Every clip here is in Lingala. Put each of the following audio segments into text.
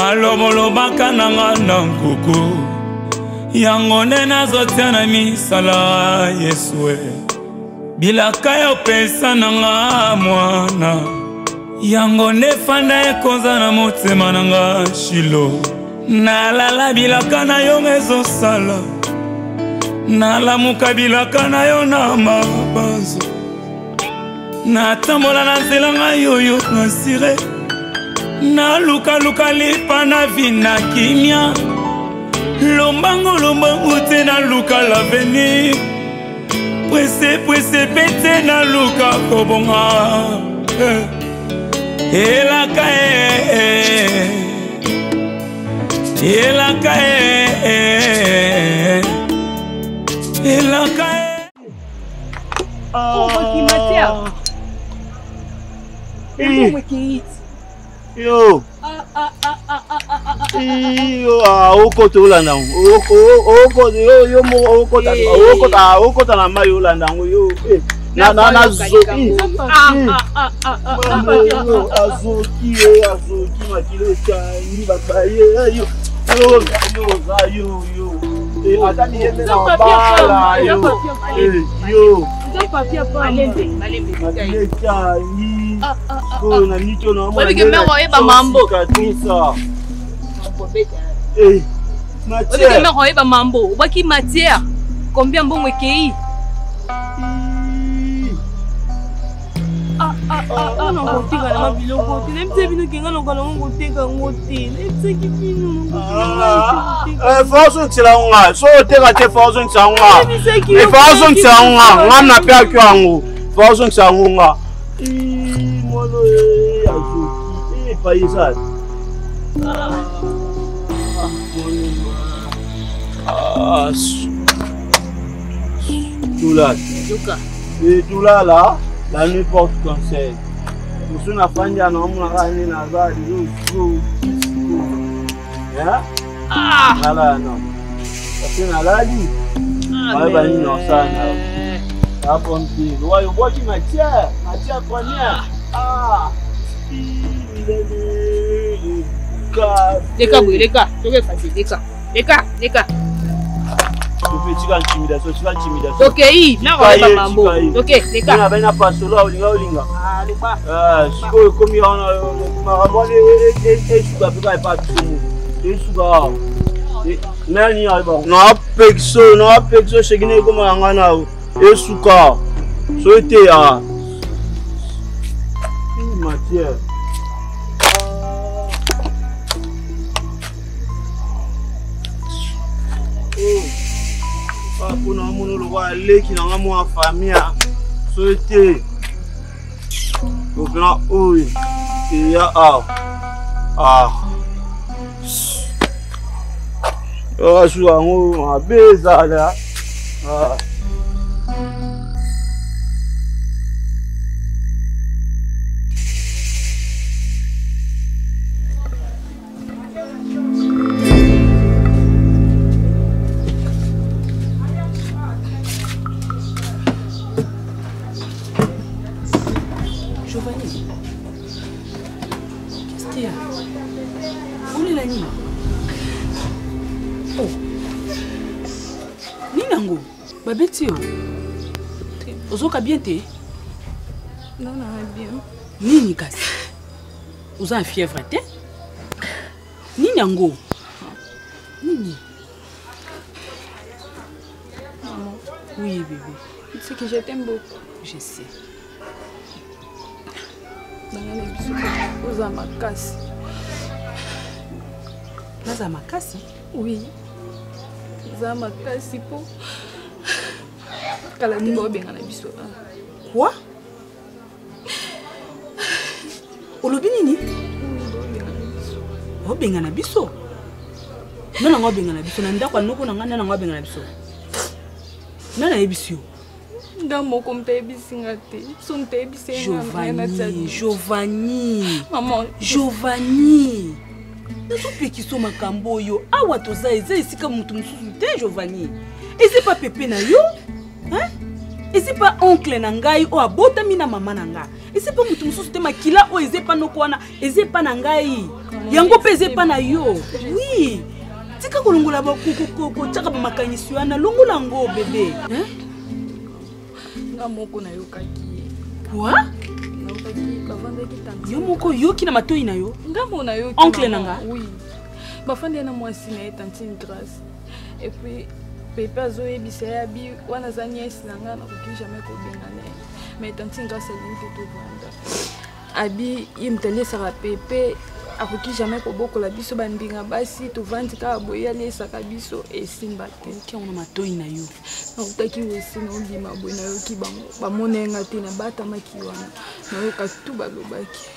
balomolobaka nanga na nkuku yango nde nazotia na misala Yesue bilaka ya opesa nanga mwana yango nde fanda ekonza na motema nanga Shilo nalala bilaka na yo ezosala nalamuka bilaka na yo na mabanzo natambola na nzela ngai yoyo nasire nalukaluka lipa na vina kimia lombango te naluka l'avenir pwese pete naluka kobonga elaka Yo. Okoto ulanda. Okota na mayo ulanda yo. Na zoki. Azoki makilo cha ni babaye yo. Yo. Atani yeme na bala yo. Yo. Malembe. Na nicho na mwa. Wewe kama waiba mambo. Kabisa. Wewe kama waiba mambo. Ubaki matière. Combien mbongo kei? Non ngotika na mabiloko. Nemse bino kinga no kana ngotika ngoti. Nemse kipino ngotika. Façon tsilanga. So teka te façon tsilanga. Façon tsilanga. Ngamna pe akwangu. Façon tsilanga. Mono azuki. Paisa. Tula là, la nuit porte conseil. Nous sommes à faire un homme à la Nazar, voilà, non. Parce que la vie, on va y non ça. Ah, bon, tu vois, il voit qui matière première. Ah, les cas, tu veux passer les cas. Ok, na waiba mambo. Ok, les gars. Na bana pasola olinga. Siko komi ona marabone esuka pika pa tumu. Esuka. Nani aiba. Na pexo shegine ko mangana esuka. So ete ya. Matière. Kuna muno lo wa leki na ngamu wa famia so ete okna oi ya su ango abeza la Babetio, ozoka bien te? Non, bien. Nini kasi? Oza en fièvre te? Nini ango? Nini? Maman. Oui, bébé. Tu sais que je t'aime beaucoup. Je sais. Oza makasi. Naza makasi? Oui. Oza makasi po. Kala ni bo benga na biso. Quoi? Olobi nini? O benga na biso. Nana ngo benga na biso na ndako noko na ngana ngo benga na biso. Nana ebisio. Nga moko mtebisinga te. So mtebisenga na Giovanni. Maman, Giovanni. Nazo peki so makambo yo. Awa toza eza isika mutu mususu te Giovanni. Et c'est pas pépé na yo? Hein? Et c'est pas oncle nangai o abota mina mama nanga. Et c'est pas mutu mususu te makila o eze pa noko wana eze pa nangai. yango peze pa na yo. Oui. Tika kolongola ba ko tsaka ba makanisi wana longola ngo bébé. Hein? Nga moko na yo kaki. Quoi? Na kaki bavanda ki tanti. Yo moko yo ki na matoi na yo? Nga mo na yo. Oncle nanga? Oui. Bafandi na mwasi na tantine grâce. Et puis Pepe azoyebisa ya bi wana za nièce nanga na koki jamais kobenga na. Mais tantine grâce alingi to vanda. Abi yimtele sara Pepe akoki jamais kobokola biso bandinga basi to vandi ka boya lesa ka biso esimba te. Ki ona matoi na yo. Na utaki wesi na ndima boy na yo ki bango. Ba monenga te na bata maki wana. Na yo ka tout balobaki.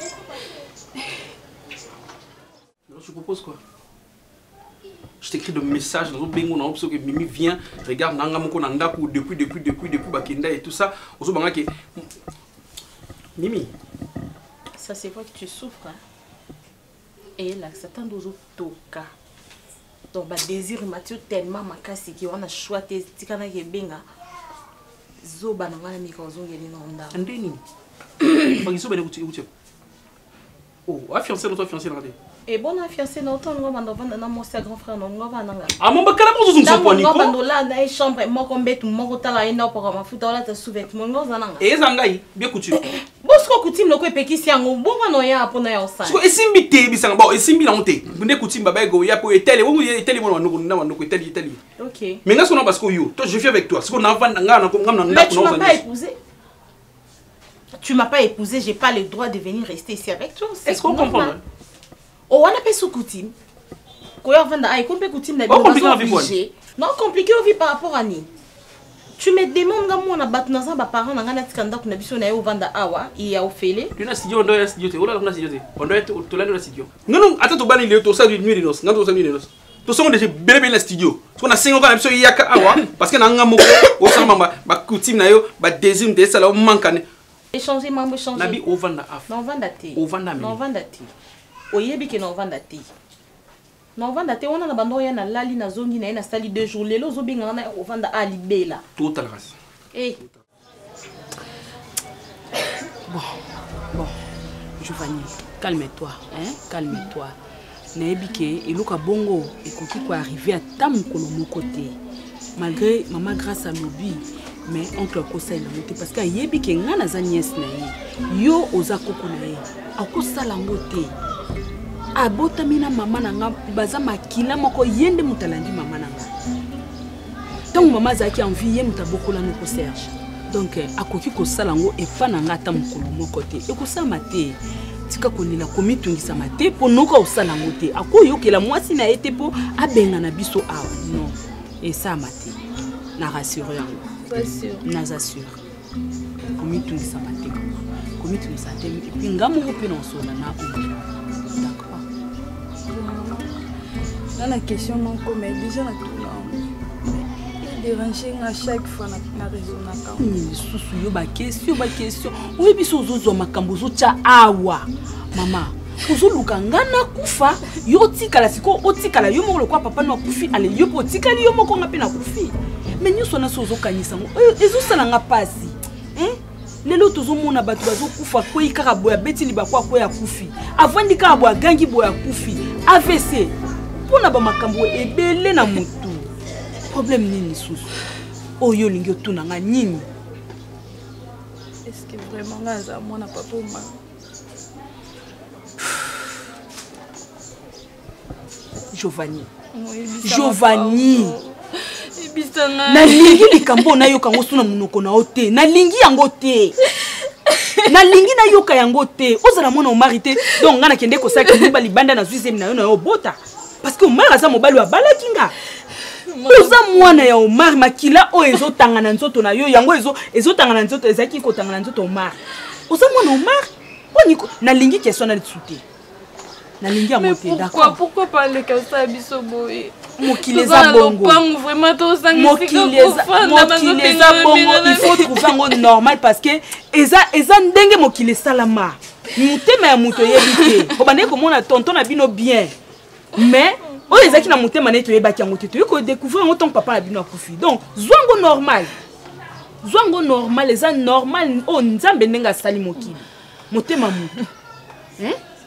Je propose quoi? Je t'écris de messages dans un bingo dans que Mimi vient, regarde Nanga Moko Nandaku depuis Bakinda et tout ça. Ozo banga ke Mimi. Ça c'est vrai que tu souffres. Hein? Et là, ça t'en dozo toka. Donc ba désir Mathieu tellement makasi ki wana choité tikana ke benga. Zoba na ngana mika ozongeli na onda. Andeni. Bagiso bene kuti. Oh, fiancé dans toi fiancé dans la. Et bon fiancé dans ton ngoma ndovanda na mosi grand frère no ngoma nanga. Ah mon bakala mo zo nso poni ko. Ngoma ndola na chambre moko mbetu moko tala ina pour mafuta wala ta sous-vêtement ngoza nanga. Et zangai bien coutume. Bosko coutume loko epekisi yango bonga no ya pona ya osana. So esimbi te bisanga ba esimbi na honte. Bunde coutume baba go ya po etele wo etele mo na no ko etele. OK. Mais nga sona parce que yo, toi je vis avec toi. Parce qu'on a vanda nga na ngam na tu m'as pas épousé. Tu m'as pas épousé, j'ai pas le droit de venir rester ici avec toi. Est-ce qu'on comprend? Oh, on appelle sous coutume. Quand on vend à compliqué coutume la vie. Non, compliqué au vie par rapport à ni. Tu me demandes comment on a battu dans un parent dans un attikanda qu'on a biso na yo vanda awa il y a ofele. Tu na studio ndo ya studio te. Ola na studio te. Ondo to to la studio. Non, attends to bani le to sa nuit de noces. Ngando sa nuit de noces. To songo déjà bébé na studio. Parce qu'on a 5 ans quand biso yaka awa parce que na nga moko o sama ba coutume na yo ba désir de ça la mankane. Échanger mambo changer. Nabi o vanda af. Non vanda te. O vanda mi. Non vanda te. Oyebi ke non vanda te. Non vanda te on a bando ya na lali na zongi na sali 2 jours lelo zo binga na o vanda ali bela. Total race. Eh. Bon. Giovanni, calme-toi, hein? Calme-toi. Nayebi ke eluka bongo ekoki ko arriver à tamukolo moko te. Malgré maman grâce à Mobi, mais oncle Kosa il a parce que yebi ke ngana za nièce na ye. Yo oza koko na ye. Akosala ngote. Abotamina mama nanga baza makila moko yende mutalandi mama nanga. Donc maman zaki envie mutabokola noko Serge. Donc akoki kosala ngo efa nanga ta mukolo moko te. Ekosama te. Tika kolela komitungisa mate po noko osala ngote. Akoyokela mwasi na ete po abenga na biso awa. Non. Et ça mate. Na rassurer yango. Pas sûr. Na assure. Komitungisa mate. Komitungisa te. Puis ngamu pe na sola na ko. D'accord. Dans la question, mais déjà, il dérange à chaque fois na raison. Susu yo ba question. Oui biso zozo makambo zo cha awa. Mama, ozo luka ngana kufa, yo tikala siko otikala yo moko lokwa papa no kufi ale yo po tikali yo moko ngape na kufi. Mais nyoso na sozo kanisa mo. Ezo sala nga pasi. Lelo tozo mona batu bazo kufa ko ikaka boya beti libakwa ko ya kufi. Avandi ka boya gangi boya kufi. AVC. Pona ba makambo ebele na mutu. Problème nini susu? Oyo lingi otuna nga nini? Est-ce que vraiment ngaza mona papa ma? Giovanni. Giovanni. Na lingi likambo na yoka ngosuna munoko na ote. Na lingi yango te. Na lingi na yoka yango te. Ozala mona o marité. Donc ngana kende ko saki mba libanda na zuizemi na yo na yo bota. Parce que Omar aza mobali wa balakinga. Oza mwana ya Omar makila o ezo tangana nzoto na yo yango ezo tangana nzoto ezaki ko tangana nzoto Omar. Oza mwana Omar poni na lingi question na tsute. Na lingi ya moté d'accord. Pourquoi parler comme ça biso boy? Mokileza bongo. Vraiment to sang Mokileza bongo, il faut trouver un normal parce que eza ndenge mokileza lama. Mutema ya muto yebite. Obane ko mona tonton na bino bien. Mais o ezaki na mutema neto yebaki yango te ko découvrir en tant que papa na bino akufi. Donc zwango normal. Zwango normal eza normal o nzambe ndenga sali mokili. Mutema muto. Hein?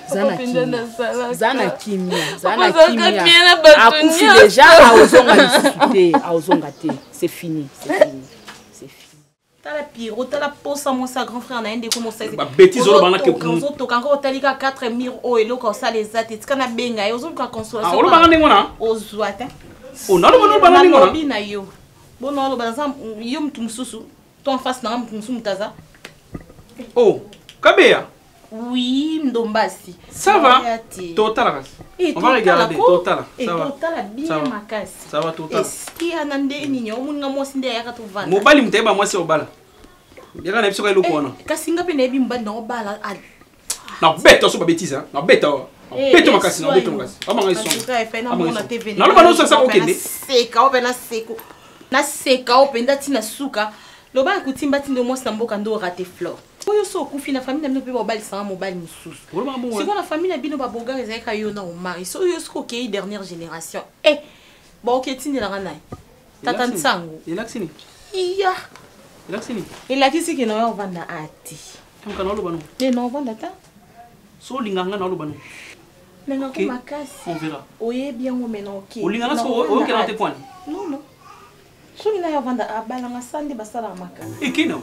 Zana kimia akufi déjà aozonga te c'est fini. T'as la pire, t'as la posa mon sa grand frère na ende ko mo sa. Ba bêtise olo bana ke ko to kan ko talika 4 murs o elo ko sa les attes kana benga yo zo ka consolation. Ah olo bana ngona ozwata. Oh non bana ngona. Bina yo. Bon olo bana sam yo mtu msusu. Ton face na mtu msusu mtaza. Oh, Kabea. Oui, Ndombasi. Ça va? Total. On va regarder. Total. Ça va. Total bien ma casse. Ça va total. Est-ce qu'il y a un nyo munga mosinde ya ka to vanda? Mobali mteba mwasi obala. Yaka na biso ka iloko wana. Kasinga pe na bimba na obala. Na bête so ba bêtise hein. Na bête. Bête makasi, na bête makasi. Amanga iso. Na lo bana so sa okende. Seka opena seko. Na seka openda tina suka. Lo ba kutimba tindo mwasi na mboka ndo rate fleur. Oyo so kufi na famille na mpe mobali sama mobali mususu. C'est quoi la famille na bino ba boga ezaka yo na omari. So yo sko ke dernière génération. Eh. Bon ok tindi la rana. Tata nsango. Elaxini. Iya. Elaxini. Elakisi ke na yo vanda ati. Kamka na lo bano. Ne no vanda ta. So linganga na lo bano. Nenga ko makasi. On verra. Oye bien mo mena ok. O linganga so o ke na te point. Non non. So ni na yo vanda abala nga sande basala makasi. Ikino.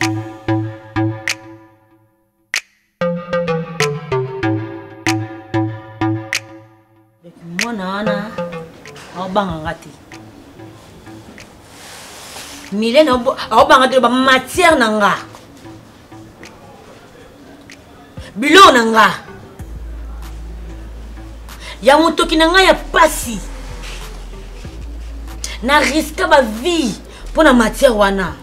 Mwana aobanga ngati milene aobanga te ba matière nanga bilo nanga ya motoki nanga ya pasi na risque ba vie pour na matière wana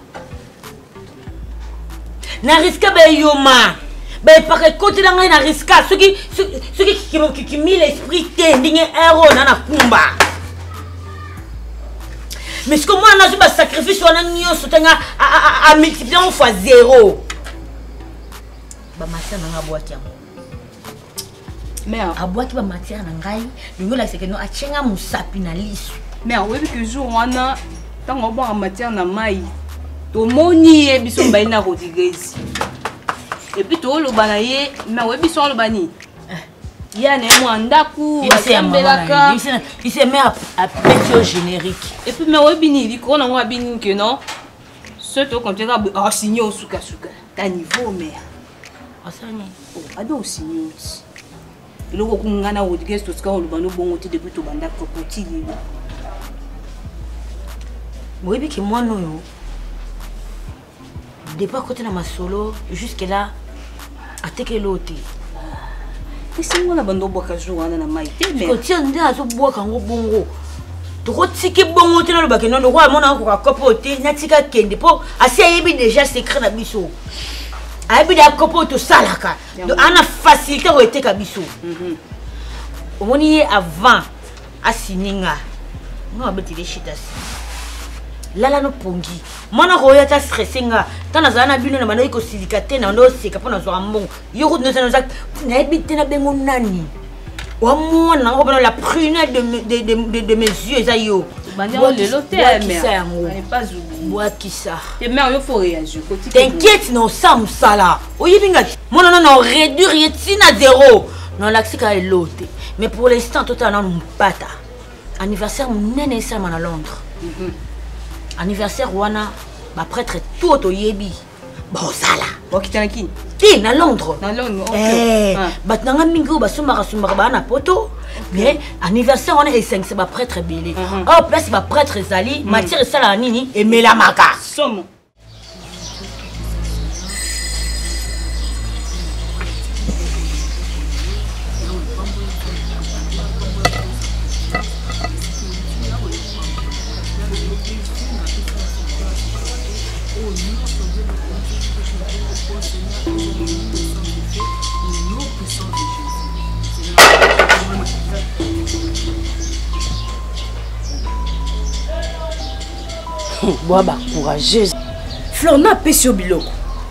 na risque ba yoma. Ben parce que côté là on a risqué ceux qui mis l'esprit tending héros na kumba mais ce que moi on a pas sacrifice on a nyonso tenga à multiplier fois 0 ba matière na boîte yango mais a boîte ba matière na ngai lingo la c'est que no a chenga musapi na lisu mais oui que jour on a tant on boit matière na mai to moni e biso mbai na Rodriguez. Et puis tout le banaye mais oui biso le bani ya ne mo ndaku wasembelaka il se met à péter générique et puis mais oui bini il ko na ngwa bini que non ce to compter a signé au suka ta niveau mais asani ado signé le ko ngana wo digest to ska le bano bongo ti depuis to banda ko potili moi bi ki moi no de pas côté na masolo jusque là ateke lote c'est moi la bando boka joana na maite mais ko tia nda so boka ngo bongo to ko tiki bongo tina lo bakeno no kwa mona ko ka kopote na tika kende po asi yebi déjà secret na biso ayebi da kopoto salaka donc ana facilité ko eteka biso omoni avant asininga ngo abeti les chitas lala no pongi mwana roya ta stressinga tana zana bino na manoi ko silikate na ndo seka pona zo ambon yo no za na ebite na bengo nani wa mwana ngo bana la prunelle de mes yeux za yo banya le lotel mais pas bois qui ça et mais yo faut réagir t'inquiète non sam sala oyibinga mwana non réduire yetina 0 non laxika elote mais pour l'instant total na mpata anniversaire munene ça na Londres. Anniversaire wana ba prêtre tout oyebi bon sala okitana ki ti na Londres OK bat nanga mingi ba sumaka ba na poto mais anniversaire wana e 5 ba prêtre belé oh place ba prêtre zali matière sala nini et melamaka somo bois ba courageuse Fleur n'a pas sur biloko.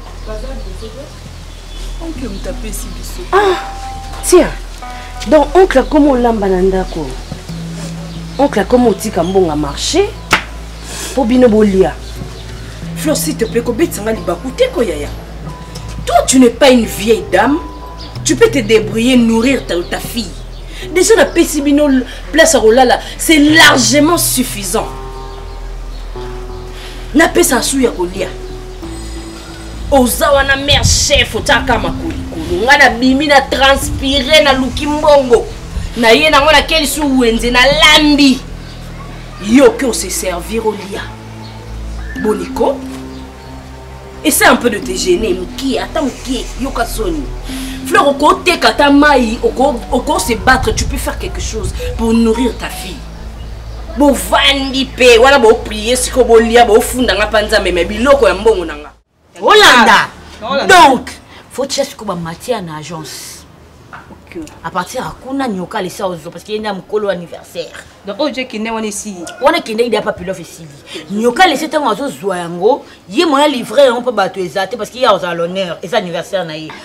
Oncle me tape si biso. Ah, tiens. Donc oncle comment lamba nandako. Oncle comment tika mbonga marché pour bino bolia. Fleur s'il te plaît ko betsanga libaku te ko yaya. Toi tu n'es pas une vieille dame. tu peux te débrouiller, nourrir ta fille. Déjà, la Pessibino place à Rolala, c'est largement suffisant. Na pesa souya kolia. Ozawa na mère chef otaka makuli. Ngana bimi na transpirer na lukimbongo. Na ye na ngona keli su wenze na lambi. Yo que on se servir au lia. Boniko. Essaie un peu de te gêner, Mouki, attends Mouki, yo kasoni. Fleur, au côté katamaï, au côté se battre, tu peux faire quelque chose pour nourrir ta fille. Bon vandi pe, wala bo prier, si ko bo lia, bo funda nga panza mais biloko ya mbongo nanga. Hollanda. Donc, faut que tu aies une matière en agence. À partir de Kuna, nous allons laisser parce qu'il y a un colo anniversaire. Donc, on est ici. On est ici, il n'y a pas de pilote ici. Nous allons laisser un oiseau zoyango. Il y a un livret, on peut battre les athées parce qu'il y a un l'honneur. Et c'est l'anniversaire.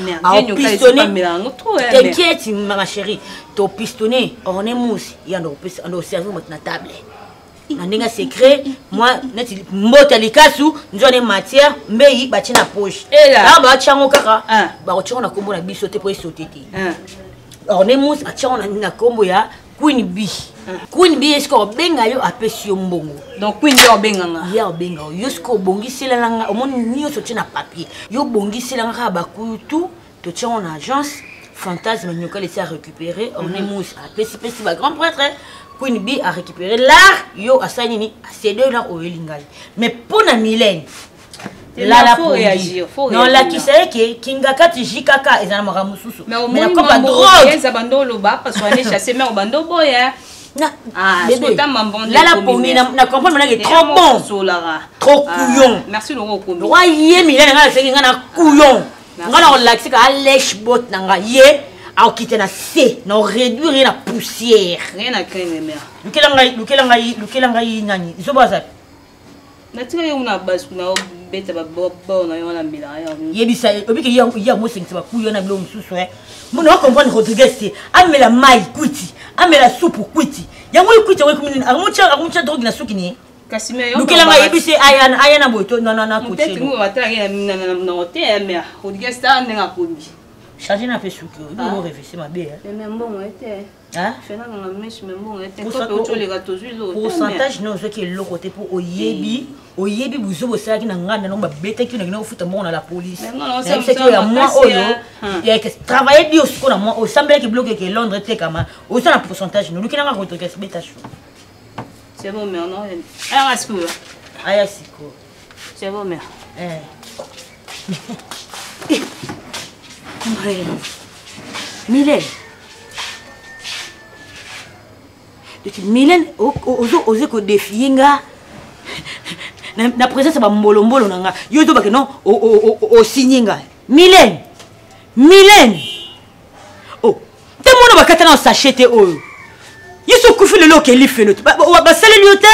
T'inquiète, ma chérie. Ton pistonné, on est mousse. Il y a un cerveau sur la table. Nandinga secret, moi, mbota likasu, nous avons matière, mais il bâtit la poche. Et là, bah, tiens, on kaka. Bah, tiens, on a combo la bisoté pour y sauter. On est mousse, tiens, on a une combo ya, Queen Bee. Queen Bee, est-ce qu'on benga yo apé sur mbongo? Donc, Queen Bee, on benga. Ya, on benga. Yo, ce qu'on bongi, c'est la langue, au moins, nous, sauter na papier. Yo, bongi, c'est la langue, bah, tout, tu tiens en agence, fantasme, nous allons laisser à récupérer. On est mousse, apé, c'est pas grand prêtre. Queen Bee a récupéré l'art, yo a saini, c'est deux là au Elingal. Mais pour la Mylène, là la faut réagir. Non, là qui sait que Kingaka Tijikaka et Zanamara Moussousou. Mais au moins, il y a des abandons là-bas parce qu'on est chassé, mais au bando boy. Ah, bébé. Là la pomme, na comprendre maintenant que trop bon. Trop couillon. Merci Laurent. Royer Mylène, c'est un couillon. On a relaxé qu'à lèche bot nanga yé. A quitter la C, non réduire la poussière. Rien à craindre, mère. Lequel nani. Zobaza. Natika una base kuna beta ba bo na yona mbila ya. Yebisa, obiki ya mo sengisa ba kuyo na bilo msusu eh. Mo no comprendre Rodriguez c'est amela mai kwiti, amela soupe kwiti. Ya mo kwiti we kumini, amucha drogue na suki ni. Kasime yo. Lequel yebisa ayana boto non ko chelo. Peut-être mo batala na hotel mère. Rodriguez ta ndenga kobi. Changer un peu sous que vous réfléchissez ma belle. Mais bon, était. Hein? Pourcentage non, ce qui est le côté pour Oyebi, vous avez ça qui n'a pas de bête qui n'a pas de la police. C'est que moi, il y a travailler bien aussi qu'on a moi, au semble qui bloque que Londres était comme ça. Au sein de pourcentage, nous qui n'a pas de bête. C'est bon, mais non. C'est bon, mais. Mylène. Mylène, osez que défier nga. Na présence ba mbolo nanga. Yo to ba que non o signer nga. Mylène. Oh, te mono ba katana sachete o. Yo so kufi le loke li fait le. Ba sale liote.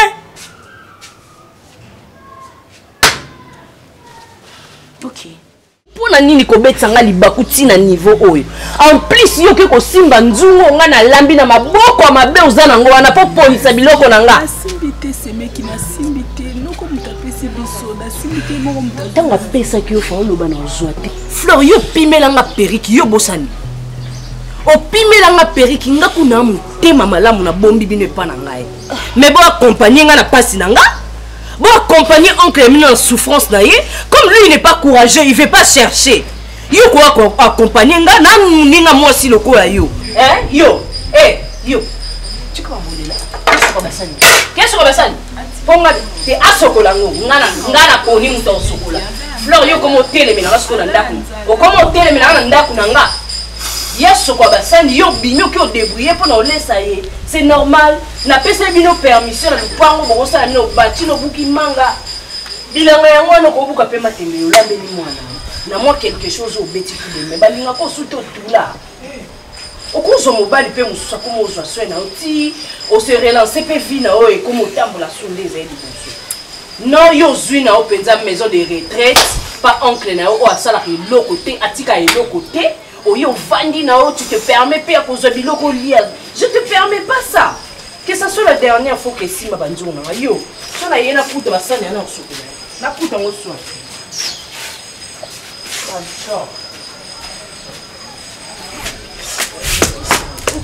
OK. Pona nini ko betsanga libakuti na niveau oyo. En plus yo ke ko simba nzungo nga na lambi na maboko ya mabe uzana ngo wana po polisa biloko nanga. Simbité semeki na simbité noko mutapesi biso na simbité moko mutazo. Tanga pesa ki yo fa loba na zoate. Fleur yo pimelanga periki yo bosani. O pimelanga periki nga kuna mutema malamu na bombi bino epa na ngai. Mais bo accompagner nga na pasi nanga. Bon, accompagner oncle Emile en souffrance d'ailleurs, comme lui il n'est pas courageux, il ne veut pas chercher. Yo quoi accompagner nga moi aussi le quoi yo. Hein? Yo. Yo. Tu crois mon là? Qu'est-ce que ça? Ponga te asokola ngo ngana poni muto sokola. Fleur yo comme hôtel mais na sokola ndaku. O comme hôtel mais na ndaku nanga. Yes, quoi, yo bino qui ont débrouillé pour nous laisser. C'est normal. N'a pas de permission de pouvoir nous ça nous bâtir nos bouquets manga. Bilanga yango no ko buka pe matembe yo lambeli mwana. Na moi quelque chose au beti kule mais balinga ko suto tout là. Okozo mobali pe mususa comme ozo swena oti o se relancer pe vina o e comme otambola sonde zeli bonso. Non yo zuina o penza maison de retraite pas oncle na o asala ke lokote atika e lokote. Oh yo vandi nao, tu te permets pas pour ce biloko lié. Je te permets pas ça. Que ça soit la dernière fois que si ma banjo na yo. Ça na yena puta basani na osukula. Na puta ngoswa.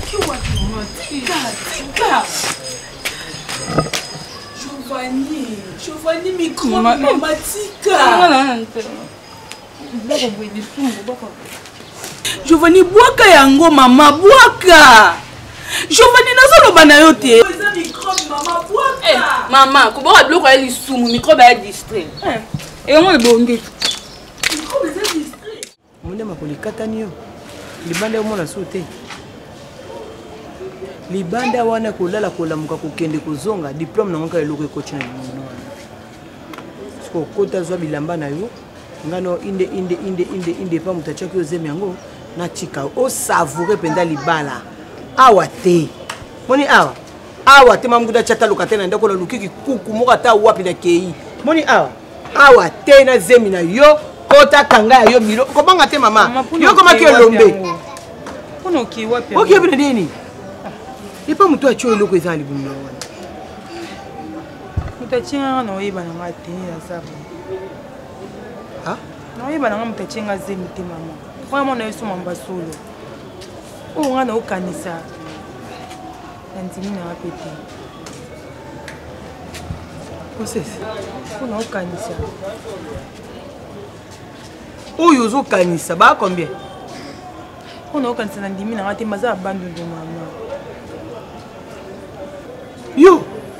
Giovanni micro mama tika. Giovanni bwaka yango mama bwaka. Giovanni nazoloba na yo te. Eza microbe mama bwaka. Mama, kuboka biloko ya lisumu microbe ya distrait. Yango ebongi. Microbe eza distrait. Monde makolikatani yo. Libanda omona so te. Libanda wana kolala kolamuka kokende kozonga diplôme nango ka eloko ekotina limono wana. Siko kota zwa bilamba na yo. Ngano inde pa mutachaki ozemi yango na tika o savourer penda libala. Awa te. Moni awa te mamuda chata lokatena ndako la lukiki kuku moka ta wapi na kei. Moni awa te na zemi na yo kota kanga yo bilo. Kobanga te mama. Yo koma ki lombe. Pono ki wapi? Okay bina nini? Ipa mtu acho eloko ezali buna wana. Mutachinga na oyeba na ngati na sapo. Na oyeba na mutachinga zemi te mama. Kwa mona yesu mamba solo. O ngana okanisa. Nandimi na apete. Osese. Kuna okanisa. Oyo zo kanisa ba combien? Kuna okanisa nandimi na ngati maza bandu ndo mama. Yo.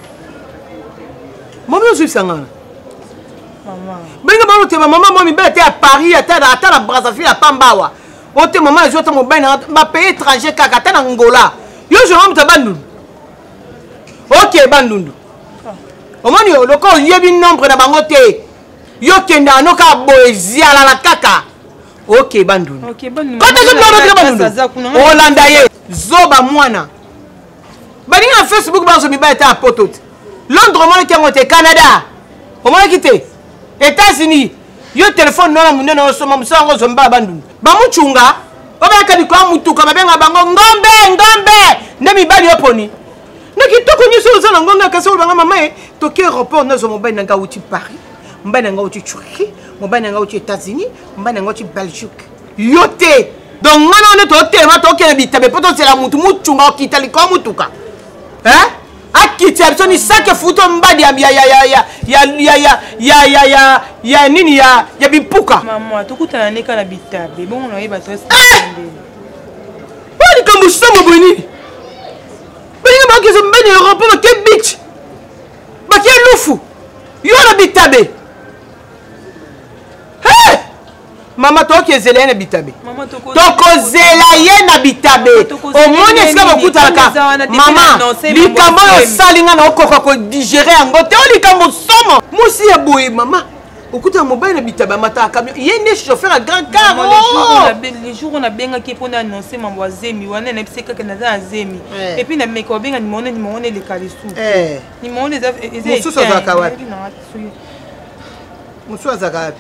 Maman je suis ngana. Maman. Benga ba te maman moi mi bete à Paris ata la Brazzaville à Pambawa. Ote maman je mo ben ma pays étranger kaka ta Angola. Yo je rentre bandundu. OK bandundu. Omoni yo loko yebi nombre na bango te. Yo kenda no ka boezia la kaka. OK bandundu. OK bandundu. Kota je bandundu. Holanda ye zoba mwana. Bani na Facebook banzo mi bete à potot. Londres mo ke ngote Canada. Omoni kite. États-Unis. Yo téléphone non munene no soma musango zomba bandundu. Bamuchunga obaka bikwa mutuka babenga bango ngombe ndemi bali oponi nakitoko nyiso zana ngonga kaso banga mama toke aéroport nazo mobali nanga uti Paris mbana nga uti Turquie mbana nga uti États-Unis mbana nga uti Belgique yote donc ngana ne to tema to ke bitabe poto c'est mutu muchunga okitali kwa mutuka akiti absoni sake futo mbadi ya nini ya bipuka mama tukutana neka na bitabe bongo na yeba to bali kambu somo boni bali ba ke mbani Europe ba ke beach ba ke lufu yo na bitabe mama to ke zela na bitabe toko zela ye na bitabe omoni esika bakutalaka mama likambo yo salinga na okoka ko digérer yango te likambo somo musi ya boye mama okuta mobile na bitabe mata camion yende chauffeur à grand car les jours on a benga ki pona annoncer mambo azemi wana na biseka kana za azemi et puis na meko benga ni mone le kalisu ni mone za musu za kawapi musu za kawapi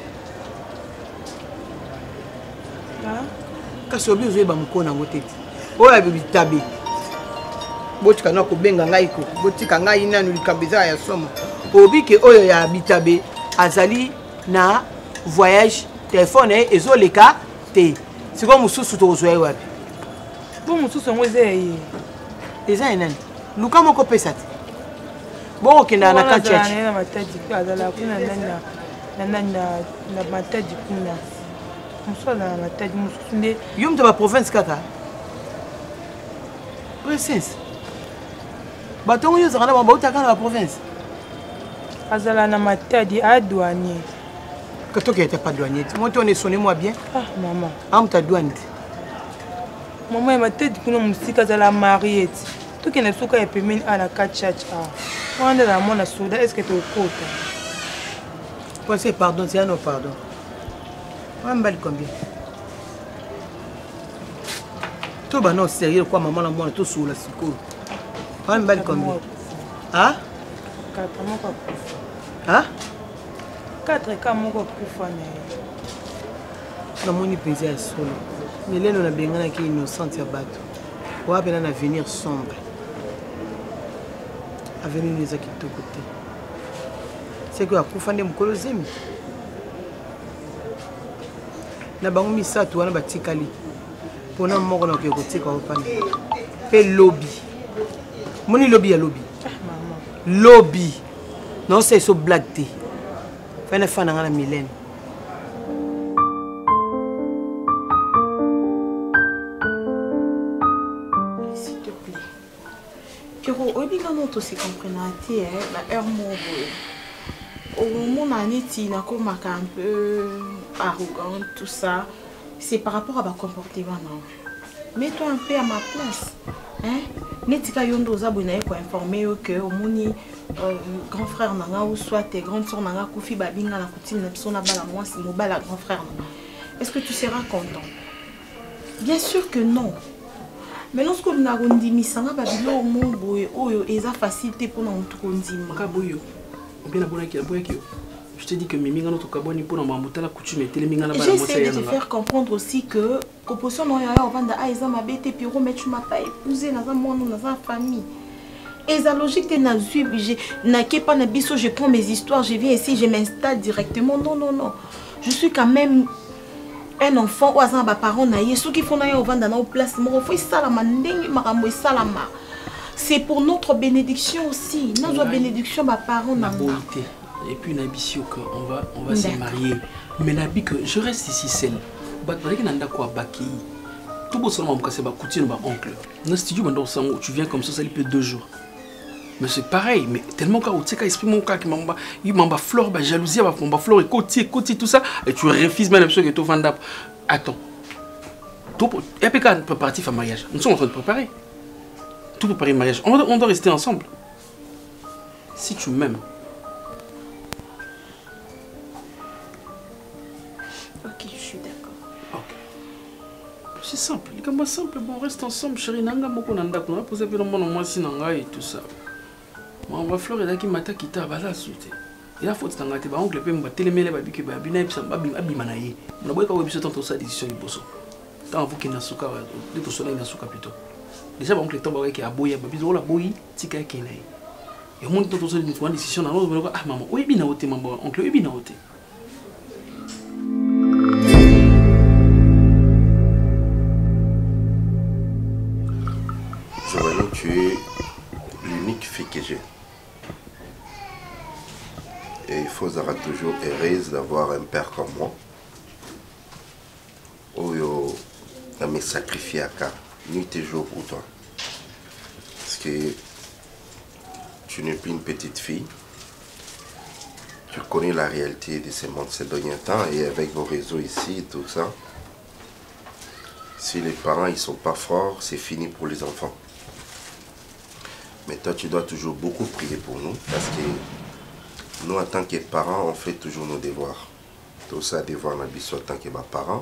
kasi obi ozoyeba mokona yango tete oyo ya bitabe botika na kobenga ngai ko botika ngai nanu likambo eza ya somo obi ke oyo ya bitabe azali na voyage telefone ezoleka te siko mosusu tokozwa ye wapi bo mosusu yango eza ye eza ye nani luka moko pesa te bokokendaka na kachurch azala kuna na matadi kuna musala na matadi mususu nde yo mto ba province kaka presence batongo yo zakana bamba utaka na ba province azala na matadi a douanier katoki était pas douanier moi tu on est sonné moi bien maman am ta douane maman ya matadi kuna musika azala mariette toki na suka ya pemeni ala ka church wanda la mona soda est-ce que tu okota pensez pardon c'est un non pardon on va combien tout bah non sérieux quoi maman la moi tout sous la siko on va combien 4 ka moko kufa na moni penza ya solo mileno na bengana ki innocente ya bato wapi na avenir sombre avenir neza kitoko te c'est que akufa nde mokolo zemi na bango misato wana batikali mpona moko na kokotika opana mpe lobi moni lobi ya lobi lobi non c'est so blague te fana fana nga na Mylène. S'il te plaît. Pierrot, olinga non to se comprendre te la heure mo mon année tina comme un peu arrogante tout ça, c'est par rapport à ma comportement non. Mets-toi un peu à ma place. Hein? Netika yondo zabona ko informer que au moni grand frère nanga ou soit tes grandes sœurs nanga kufi babinga na kutime na biso na bala moi c'est mon bala grand frère nanga. Est-ce que tu seras content? Bien sûr que non. Mais lorsque on a misanga babilo mo boye oyo eza facilité pour nous kondima. Kaboyo. Bien la bonne qui je te dis que Miminga notre cabane pour la coutume et téléminga la bala. J'essaie de te faire comprendre aussi que proposition non on vend à Isa ma bête Pierrot mais tu m'as pas épousé dans un monde dans une famille. Et la logique de na suivre je n'ai pas na biso je prends mes histoires je viens ici je m'installe directement non. Je suis quand même un enfant ou azan ba parents na yesu qui font na vendre dans place mo faut ça la mandenge makambo salama. C'est pour notre bénédiction aussi. Notre bénédiction ba parents na beauté. Et puis Nabisio on va se marier. Mais Nabi que je reste ici seul. Batbalé nanda quoi baki. Tout beau seulement casser ba coutine ba oncle. Dans studio bando sango tu viens comme ça il peut 2 jours. Mais c'est pareil mais tellement quand tu esprit mon cas qui m'amba flore ba jalousie ba flore et côté tout ça et tu refuses même ce que tu vends. Attends. Tout et puis quand on peut partir faire mariage. Nous sommes en train de préparer. Tout préparer le mariage. On doit rester ensemble. Si tu m'aimes. Ok, je suis d'accord. Ok. C'est simple. Les gars, simple. Bon, on reste ensemble, chérie. Nanga moko nanda. On a posé peu de monde en moi si nanga et tout ça. Moi, on va fleurer d'aki mata kita bala soute. Et la faute nanga te ba oncle pe mba télémélé ba biki ba bina epsa ba abimanaye. On a boy ka webiso tant ça décision liboso. Tant vous qui na suka wa de to sola na suka plutôt. Déjà ba oncle tomba ki aboya ba bizo la boyi tika kenai. Et mon tant to sola ni ko décision na no ah maman oyebi na ote maman oncle oyebi na ote. Giovanni, tu es l'unique fille que j'ai. Et il faut être toujours heureuse d'avoir un père comme moi. Oyo, à me sacrifier à cas, nuit et jour pour toi. Parce que tu n'es plus une petite fille. Tu connais la réalité de ce monde ces derniers temps et avec vos réseaux ici et tout ça. Si les parents ils sont pas forts, c'est fini pour les enfants. Mais toi, tu dois toujours beaucoup prier pour nous parce que nous, en tant que parents, on fait toujours nos devoirs. Tout ça, devoir en tant que parents.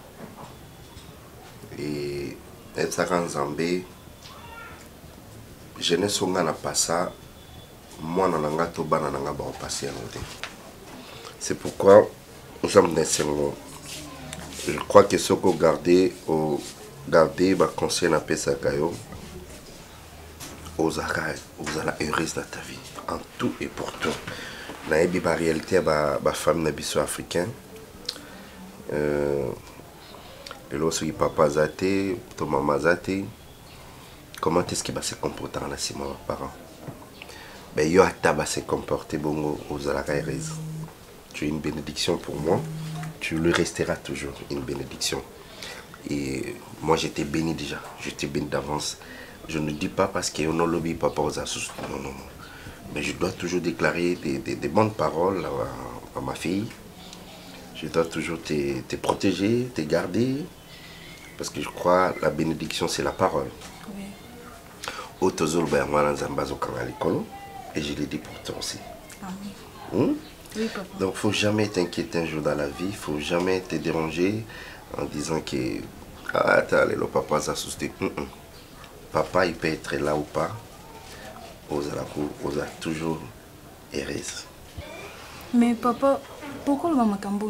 Et être en Zambé, je ne sais pas ça. Moi, je ne sais pas passer à l'autre. C'est pourquoi nous sommes des singles. Je crois que ce qu'on garder, le conseil n'a pas ça. Vous allez heureuse dans ta vie, en tout et pour tout. Dans la réalité, la femme africaine, et lorsque papa zate, ton maman zate, comment est-ce qu'il va se comporter dans ses parents? Ben, yo va se comporter bon aux heureuse. Tu es une bénédiction pour moi, tu le resteras toujours une bénédiction. Et moi j'étais béni déjà, j'étais béni d'avance. Je ne dis pas parce qu'on a lobby papa aux assos. Non. Mais je dois toujours déclarer des bonnes paroles à ma fille. Je dois toujours te protéger, te garder. Parce que je crois que la bénédiction, c'est la parole. Oui. Et je l'ai dit pour toi aussi. Ah oui. Oui, papa. Donc, il ne faut jamais t'inquiéter un jour dans la vie. Il ne faut jamais te déranger en disant que ah, le papa aux assos. Papa, il peut être là ou pas, on a toujours heureuse. Mais papa, pourquoi le maman Kambo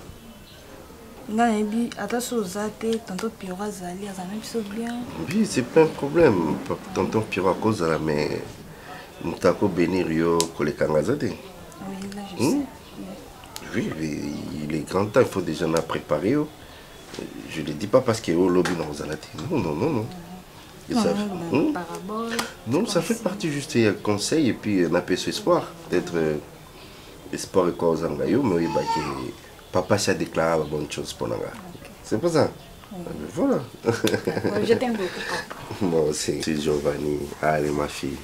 oui, c'est pas un problème. Tonton Piro à cause de la mais nous t'avons béni Rio Kolekangazade. Oui, là je sais. Oui, il est grand temps, il faut déjà la préparer. Je ne le dis pas parce que au lobby non. Parabole. Non, ça fait partie juste des conseils et puis on appelle ce espoir. Peut-être espoir et cause en gaillot, mais papa s'est déclaré la bonne chose pour nous. C'est pas ça? Voilà. Je t'aime beaucoup, papa. Moi aussi. C'est Giovanni. Allez, ma fille.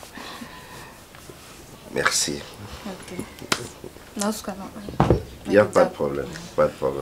Merci. Ok. Non, ce qu'on a. Il n'y a pas de problème. Pas de problème.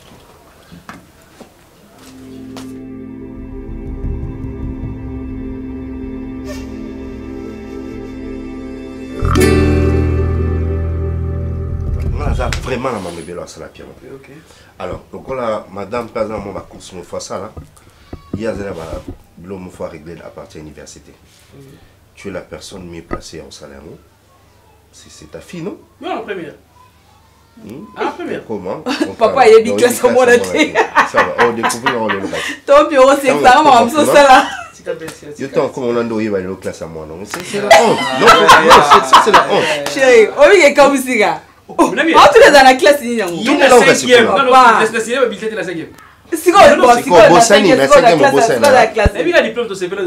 Vraiment, la maman belle à la pierre. Alors, donc là, madame, par exemple, ma course me fait ça là. Il y a l'homme faut régler à partir de l'université. Tu es la personne mieux placée en salaire. C'est ta fille, non? Non, la première. La première. Comment? Papa, il y a une classe à moi là. Ça va, on découvre, on le bat. Ton bureau, c'est ça, on va ça là. Je t'en comme on a envoyé la classe à moi, non? C'est la honte. Non, c'est la honte. Chérie, on est comme ça, gars. On tout est dans la classe. Tout la 5e. Non, la 6e, habilité la 5e. C'est quoi le boss? C'est quoi la 5e? C'est quoi la classe? Et puis il a diplôme de CP là.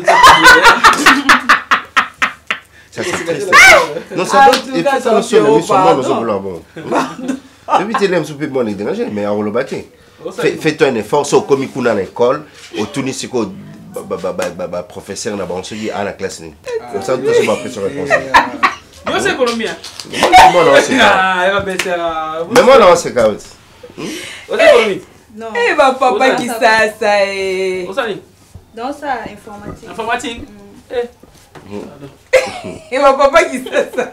Non, ça doit être ça, monsieur, nous sommes bons, nous sommes bons. Et puis tu l'aimes super bon les déranger, mais on le battait. Fais-toi un effort, c'est au comico dans l'école, au Tunisico, professeur, on se dit à la classe. Comme ça, tout se va faire sur réponse. Moi, c'est colombien. Moi, non, c'est mais moi, non, c'est chaos. Non. Eh, ma papa qui ça, eh. Dans ça, informatique. Informatique. Et ma papa qui ça.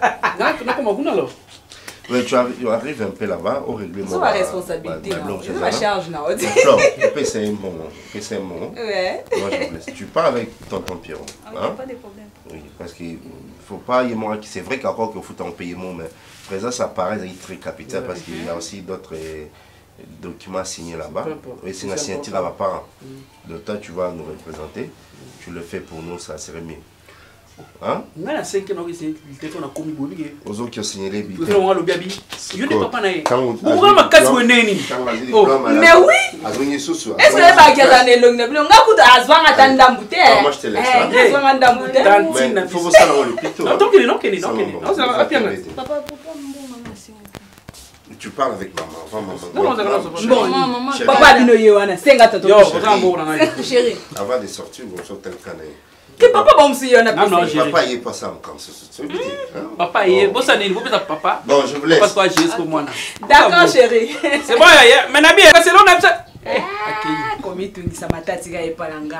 Ouais, tu arrives un peu là-bas au règlement. C'est ma responsabilité. C'est ma charge. Non, c'est un moment. Ouais. Moi, je laisse. Tu pars avec tonton Pierrot. Hein? Pas de problème. Oui, parce qu'il ne faut pas y avoir. C'est vrai qu'encore qu'il faut en payer moins, mais présent, ça paraît très capital parce qu'il y a aussi d'autres documents signés là-bas. Et c'est une signature à ma part. Donc, toi, tu vas nous représenter. Tu le fais pour nous, ça serait mieux. Hein? Mais la 5e, on a commis beaucoup. Aux autres qui ont signé les billets. On a le biabi. Je ne peux pas naïr. On ma casse au nez. Mais oui! Est-ce que les baguettes dans les longues, on a beaucoup d'azouan à t'endambouter. Moi, je te laisse. Azouan à t'endambouter. Il faut ça dans le plutôt. Non, tant qu'il est, non, qu'il est. Non, ça va bien. Papa, pourquoi mon maman, c'est tu parles avec maman. Non, bon, maman. Papa, il y a un 5 à ton chérie. Avant de sortir, on sort tel canet. Que papa bon si on a pas papa il est pas ça encore papa il est bon ça n'est pas papa bon je vous laisse parce que j'ai ce moment d'accord chérie c'est bon mais nabi c'est là on a ça comme tu dis ça matati ga epalanga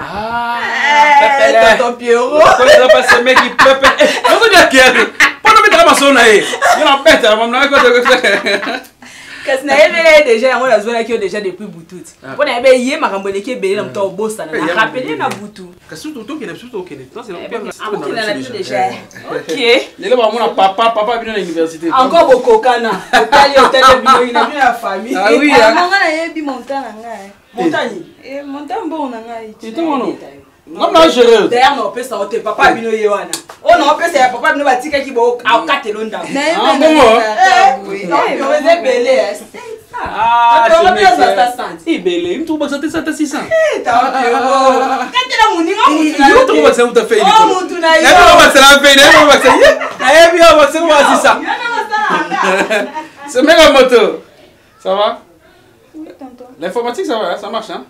tonton Pierrot quand ça passe ce mec il peut on se dit qu'il pas nous mettre ma sonne il y a bête maman parce que na déjà on a zone qui déjà depuis Boutout on a bé yé makambo leki belé na mto bossa na rappeler na Boutou que surtout tout qui n'est surtout ok non c'est déjà ok les là mon papa vient à l'université encore beaucoup kana hôtel bino ina bien la famille ah oui maman na yebi montagne montagne montagne bon na ngai tu te mono non non gérer d'ailleurs non pesa hôtel papa bino yewana oh non pesa papa bino batika ki bo a katelonda ah bon oui non on est belé ah c'est belé il trouve ça 600 t'as quand la moninga il trouve ça où fait oh mutuna yo ça la fait eh bien on va se voir 600 c'est méga moto ça va oui tonton l'informatique ça va ça marche hein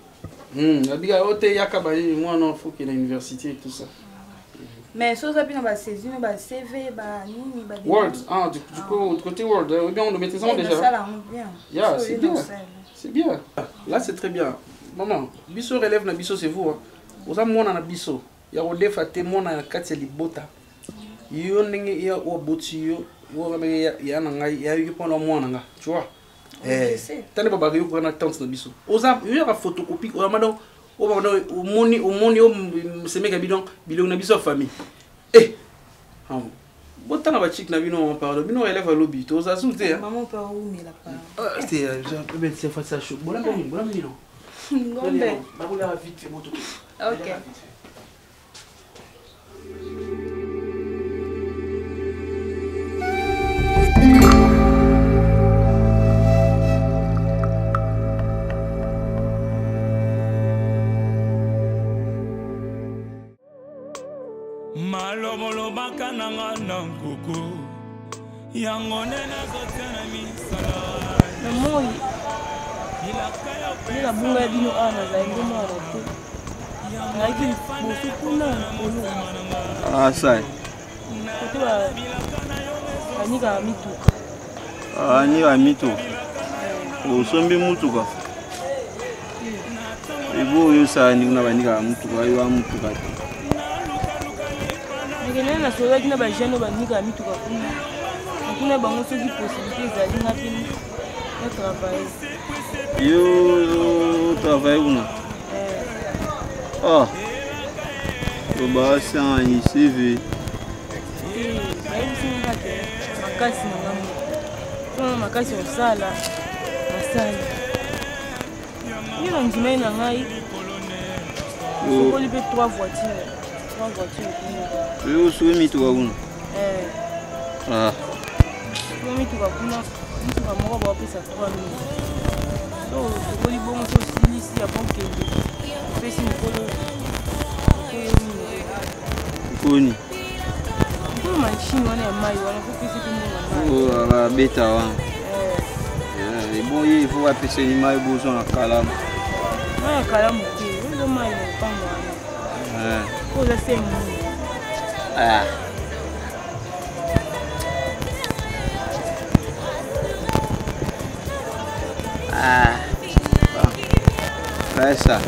moi non faut qu'il y ait l'université et tout ça. Mais ça ça bien va saisir va CV va nini va Word du côté Word bien on le maîtrise déjà. Ça là bien. Yeah, c'est bien. C'est bien. Là c'est très bien. Maman, biso relève na biso c'est vous hein. Oza mona na biso. Ya odefa te mona na kati ya libota. Yo ndenge ya oboti yo ya na ngai ya yo pona mona nga. Tu vois? Tane baba yo ko na tante na biso. Oza yo ya photocopie o mado o moni o se meka bidon bilong na biso famille. Botana ba chic na bino parle bino élève lobby to za soute hein. Maman peut où mais la part. C'est peut être c'est ça chaud. Bon non. Ngombe. Ba la vite fait moto. OK. Malomolo bakananga na nkoko yango nde nazotia na misala na moi nila bunga ya bino awa nazali nde mwana te nayaki boso kuna likolo sai kote banika mituka anika mituka osombi mutuka ebo oyo sani kuna banika mutuka ayo mutuka te ekendele nasolaki na bajene banika mituka kuna bango soki possibilité ezali nga mpe na travaille yo travaille kuna basi ani CV bayebisinga te makasi na ngambo mpona makasi osala basali ye bandimai na ngai sokoli mpe 3 voiture yo osoki mituka kuna mituka kuna mituka moko baopesa 3 mille so sokoli bongo sosilisi ya bonkende opesi mikolo koni mikolo machine wana ya mai wana kopesi mpe mbongo mai babeta wana bon ye ifo bapeseni mai boso na kalamu mai ya kalamu te ozo mai na lopango wana po oza se muni Essa.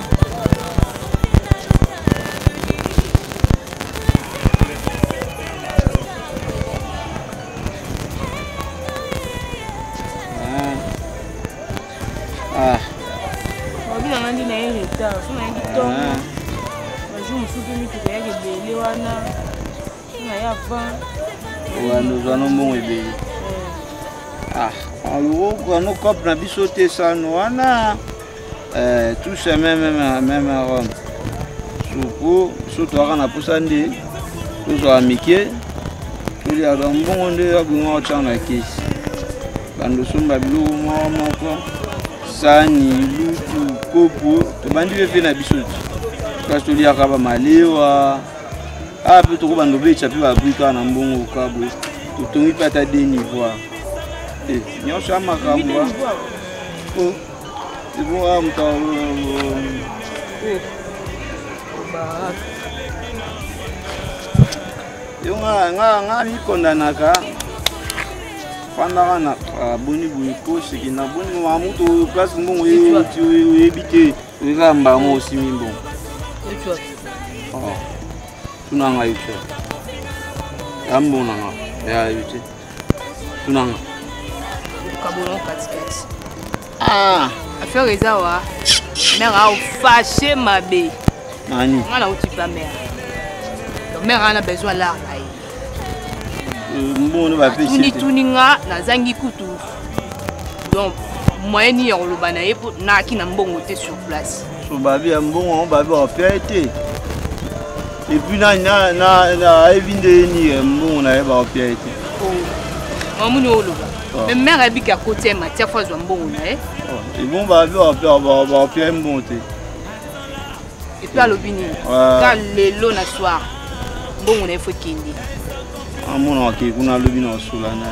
Wabila ngandi na ye retard, sona yangi tongo. Baju musupe mituka yake bele wana. Sona ya van. Wana zano mbongo ebele. Alors, quand on coupe na biso te sano wana tout ça même Rome. Suko surtout kana pusande tuzo amike tuli abambongo nde abunga chana kesi. Bando sumba bilu moko sani lutu kopo to bandi be na biso kasi tuli akaba malewa ape to ko bando be chapi ba buka na mbongo kabo tutongi pata deni voir nyosha makambo ibo amta yo nga ni kondanaka fanda na boni boni ko sikina boni mamuto place mbongo ebite ngamba ngo simimbo tunanga yuko ambona ya yuko tunanga kabolo katikati affaire eza wa mère a fâché mabe nani ngana utipa mère donc mère a besoin là mbona ba pesi tuninga nazangi kutu donc moyen ya kolobana yepo na kina mbongo te sur place so babi mbongo babi a fait et puis na evinde ni mbongo na ba fait mamuni oloba mais mère a dit qu'à côté matière fois mbongo na et bon babi a fait mbongo te et puis alobini quand lelo na soir mbongo na faut kindi amona ke kuna lobi na sula na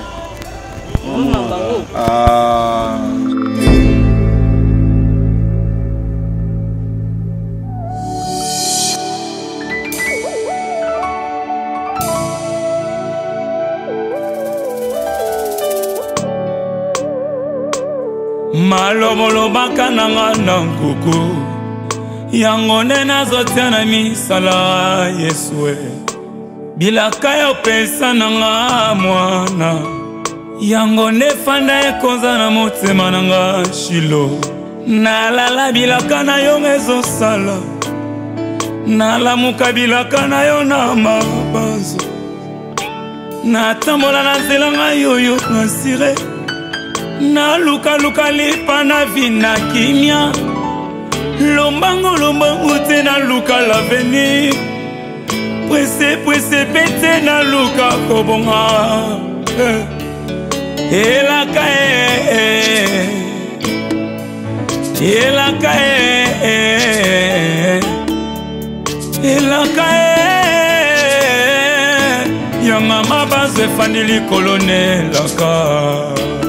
malomolo bakananga na nkoko yango nde nazotia na misala Yesue bilaka ya opesa nanga mwana yango nde fanda ekonza na motema nanga shilo nalala bilaka na yo ezosala nalamuka bilaka na yo na mabanzo natambola na nzela ngai oyo nasire nalukaluka lipa na vi na kimia lombango te naluka l'avenir pwese pete naluka kobonga elaka elaka bazo efandi likolo nelaka